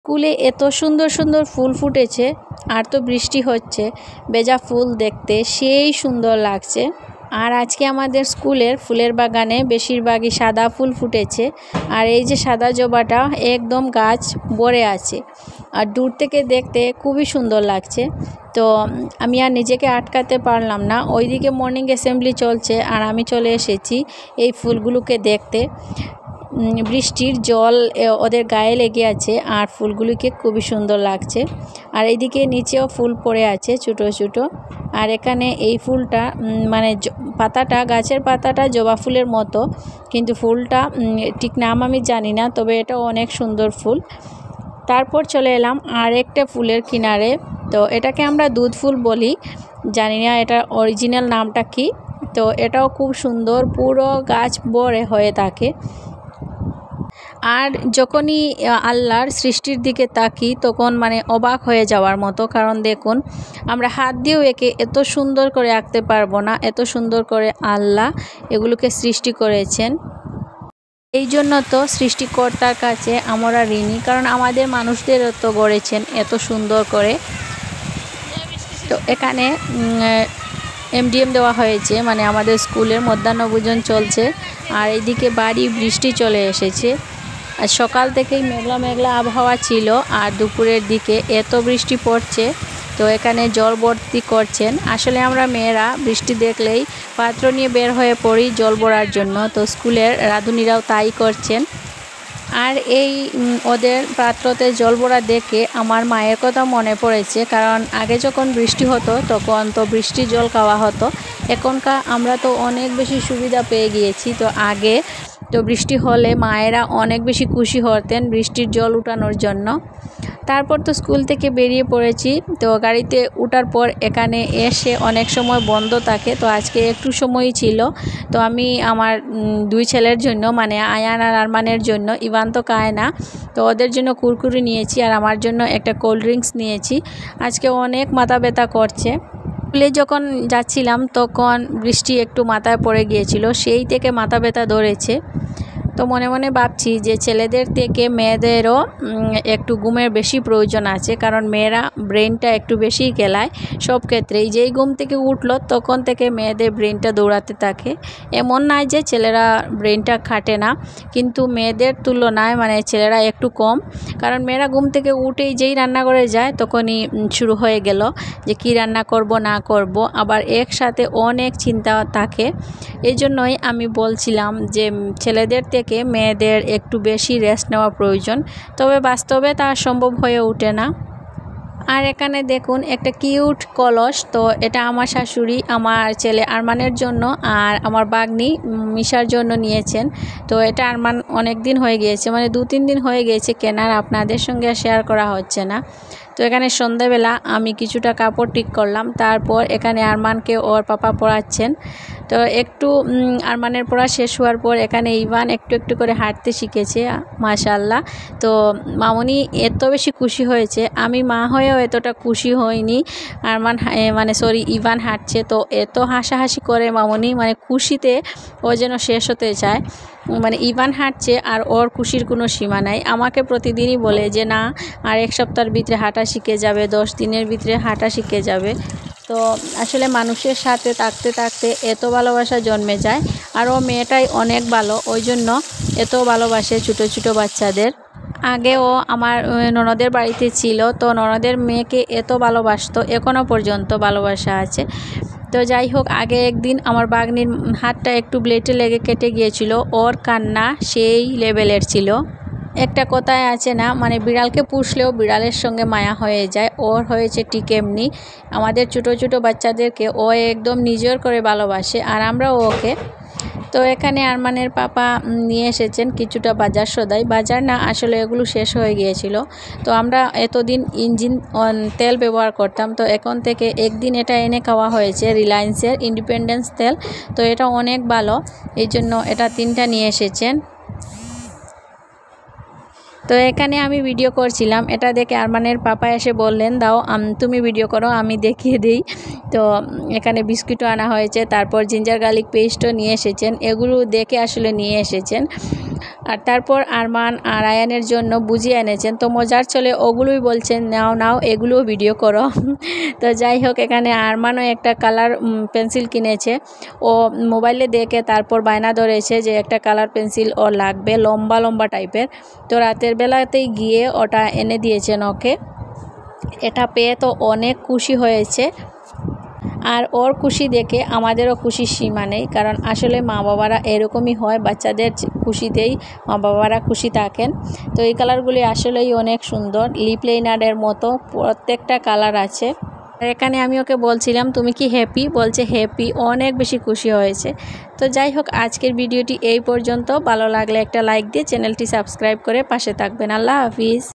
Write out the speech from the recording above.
স্কুলে এত সুন্দর সুন্দর ফুল ফুটেছে, আর তো বৃষ্টি হচ্ছে, ভেজা ফুল দেখতে সেই সুন্দর লাগছে। আর আজকে আমাদের স্কুলের ফুলের বাগানে বেশিরভাগই সাদা ফুল ফুটেছে। আর এই যে সাদা জবাটা একদম গাছ ভরে আছে, আর দূর থেকে দেখতে খুবই সুন্দর লাগছে। তো আমি আর নিজেকে আটকাতে পারলাম না, ওইদিকে মর্নিং অ্যাসেম্বলি চলছে আর আমি চলে এসেছি এই ফুলগুলোকে দেখতে। বৃষ্টির জল ওদের গায়ে লেগে আছে আর ফুলগুলিকে খুবই সুন্দর লাগছে। আর এইদিকে নিচেও ফুল পড়ে আছে ছোটো ছোটো। আর এখানে এই ফুলটা মানে পাতাটা, গাছের পাতাটা জবা ফুলের মতো, কিন্তু ফুলটা ঠিক নাম আমি জানি না, তবে এটা অনেক সুন্দর ফুল। তারপর চলে এলাম আর একটা ফুলের কিনারে। তো এটাকে আমরা দুধ ফুল বলি, জানি না এটার অরিজিনাল নামটা কি। তো এটাও খুব সুন্দর, পুরো গাছ ভরে হয়ে থাকে। আর যখনই আল্লাহর সৃষ্টির দিকে তাকি তখন মানে অবাক হয়ে যাওয়ার মতো, কারণ দেখুন আমরা হাত দিয়েও একে এত সুন্দর করে আঁকতে পারবো না, এত সুন্দর করে আল্লাহ এগুলোকে সৃষ্টি করেছেন। এই জন্য তো সৃষ্টিকর্তার কাছে আমরা ঋণী, কারণ আমাদের মানুষদেরও তো গড়েছেন এত সুন্দর করে। তো এখানে এমডিএম দেওয়া হয়েছে, মানে আমাদের স্কুলের মধ্যাহ্নভোজন চলছে। আর এইদিকে বাড়ি বৃষ্টি চলে এসেছে। আর সকাল থেকেই মেঘলা মেঘলা আবহাওয়া ছিল, আর দুপুরের দিকে এত বৃষ্টি পড়ছে। তো এখানে জল ভর্তি করছেন। আসলে আমরা মেয়েরা বৃষ্টি দেখলেই পাত্র নিয়ে বের হয়ে পড়ি জল ভরার জন্য। তো স্কুলের রাঁধুনিরাও তাই করছেন। আর এই ওদের পাত্রতে জল ভরা দেখে আমার মায়ের কথা মনে পড়েছে, কারণ আগে যখন বৃষ্টি হতো তখন তো বৃষ্টির জল খাওয়া হতো। এখনকার আমরা তো অনেক বেশি সুবিধা পেয়ে গিয়েছি। তো আগে তো বৃষ্টি হলে মায়েরা অনেক বেশি খুশি হতেন বৃষ্টির জল উঠানোর জন্য। তারপর তো স্কুল থেকে বেরিয়ে পড়েছি। তো গাড়িতে ওঠার পর এখানে এসে অনেক সময় বন্ধ থাকে, তো আজকে একটু সময়ই ছিল। তো আমি আমার দুই ছেলের জন্য, মানে আয়ান আর আরমানের জন্য, ইভান তো খায় না, তো ওদের জন্য কুরকুরি নিয়েছি আর আমার জন্য একটা কোল্ড ড্রিঙ্কস নিয়েছি। আজকে অনেক মাথা ব্যথা করছে। স্কুলে যখন যাচ্ছিলাম তখন বৃষ্টি একটু মাথায় পড়ে গিয়েছিল, সেই থেকে মাথা ব্যথা ধরেছে। তো মনে মনে ভাবছি যে ছেলেদের থেকে মেয়েদেরও একটু ঘুমের বেশি প্রয়োজন আছে, কারণ মেয়েরা ব্রেনটা একটু বেশি খেলায় সব ক্ষেত্রেই। যেই ঘুম থেকে উঠলো তখন থেকে মেয়েদের ব্রেনটা দৌড়াতে থাকে। এমন নয় যে ছেলেরা ব্রেনটা খাটে না, কিন্তু মেয়েদের তুলনায় মানে ছেলেরা একটু কম, কারণ মেয়েরা ঘুম থেকে উঠেই যেই রান্নাঘরে যায় তখনই শুরু হয়ে গেল যে কি রান্না করব না করব, আবার একসাথে অনেক চিন্তা থাকে। এই জন্যই আমি বলছিলাম যে ছেলেদের থেকে মেয়েদের একটু বেশি রেস্ট নেওয়া প্রয়োজন, তবে বাস্তবে তা সম্ভব হয়ে ওঠে না। আর এখানে দেখুন একটা কিউট কলস। তো এটা আমার শাশুড়ি আমার ছেলে আরমানের জন্য আর আমার বাগনি মিশার জন্য নিয়েছেন। তো এটা আরমান অনেক দিন হয়ে গিয়েছে, মানে 2-3 দিন হয়ে গিয়েছে কেনার, আপনাদের সঙ্গে শেয়ার করা হচ্ছে না। তো এখানে সন্ধ্যাবেলা আমি কিছুটা কাপড় ঠিক করলাম, তারপর এখানে আরমানকে ওর পাপা পড়াচ্ছেন। তো একটু আরমানের পড়া শেষ হওয়ার পর এখানে ইভান একটু একটু করে হাঁটতে শিখেছে, মাশাআল্লাহ। তো মামনি এত বেশি খুশি হয়েছে, আমি মা হয়েও এতটা খুশি হইনি। আরমান ইভান হাঁটছে, তো এত হাসাহাসি করে মামনি, মানে খুশিতে ও যেন শেষ হতে চায়। মানে ইভান হাঁটছে আর ওর খুশির কোনো সীমা নাই। আমাকে প্রতিদিনই বলে যে না, আর 1 সপ্তাহের ভিতরে হাঁটা শিখে যাবে, 10 দিনের ভিতরে হাঁটা শিখে যাবে। তো আসলে মানুষের সাথে থাকতে থাকতে এত ভালোবাসা জন্মে যায়। আর ও মেয়েটাই অনেক ভালো, ওই জন্য এত ভালোবাসে ছোটো ছোটো বাচ্চাদের। আগেও আমার ননদের বাড়িতে ছিল, তো ননদের মেয়েকে এত ভালোবাসতো, এখনও পর্যন্ত ভালোবাসা আছে। তো যাই হোক, আগে একদিন আমার বাগনির হাতটা একটু ব্লেডে লেগে কেটে গিয়েছিল, ওর কান্না সেই লেভেলের ছিল। একটা কথায় আছে না, মানে বিড়ালকে পুষলেও বিড়ালের সঙ্গে মায়া হয়ে যায়, ওর হয়েছে ঠিক এমনি। আমাদের ছোটো ছোটো বাচ্চাদেরকে ও একদম নিজের করে ভালোবাসে, আর আমরাও ওকে। তো এখানে আরমানের পাপা নিয়ে এসেছেন কিছুটা বাজার সদাই, বাজার না আসলে এগুলো শেষ হয়ে গিয়েছিল। তো আমরা এতদিন ইঞ্জিন তেল ব্যবহার করতাম, তো এখন থেকে একদিন এটা এনে খাওয়া হয়েছে, রিলায়েন্সের ইন্ডিপেন্ডেন্স তেল। তো এটা অনেক ভালো, এই জন্য এটা 3টা নিয়ে এসেছেন। তো এখানে আমি ভিডিও করছিলাম, এটা দেখে আরমানের পাপা এসে বললেন দাও তুমি ভিডিও করো, আমি দেখিয়ে দিই। তো এখানে বিস্কুটও আনা হয়েছে, তারপর জিঞ্জার গার্লিক পেস্টও নিয়ে এসেছেন, এগুলো দেখে আসলে নিয়ে এসেছেন। আর তারপর আরমান আর আয়ানের জন্য বুঝিয়ে এনেছেন। তো মজার চলে ওগুলোই বলছেন নাও নাও এগুলোও ভিডিও করো। তো যাই হোক, এখানে আরমানও একটা কালার পেন্সিল কিনেছে। ও মোবাইলে দেখে তারপর বায়না ধরেছে যে একটা কালার পেন্সিল ও লাগবে, লম্বা লম্বা টাইপের। তো রাতের বেলাতেই গিয়ে ওটা এনে দিয়েছেন ওকে। এটা পেয়ে তো অনেক খুশি হয়েছে। আর ওর খুশি দেখে আমাদেরও খুশির সীমা নেই, কারণ আসলে মা বাবারা এরকমই হয়, বাচ্চাদের খুশিতেই মা বাবারা খুশি থাকেন। তো এই কালারগুলি আসলেই অনেক সুন্দর, লিপ লাইনারের মতো প্রত্যেকটা কালার আছে। আর এখানে আমি ওকে বলছিলাম তুমি কি হ্যাপি, বলছে হ্যাপি, অনেক বেশি খুশি হয়েছে। তো যাই হোক, আজকের ভিডিওটি এই পর্যন্ত। ভালো লাগলে একটা লাইক দিয়ে চ্যানেলটি সাবস্ক্রাইব করে পাশে থাকবেন। আল্লাহ হাফিজ।